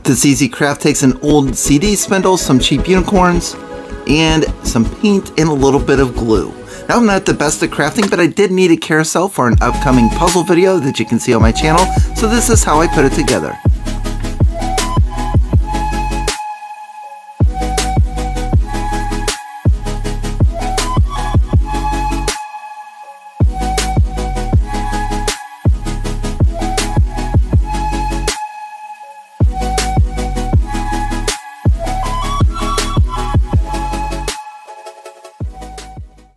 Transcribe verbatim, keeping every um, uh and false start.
This easy craft takes an old C D spindle, some cheap unicorns, and some paint and a little bit of glue. Now, I'm not the best at crafting, but I did need a carousel for an upcoming puzzle video that you can see on my channel, so this is how I put it together.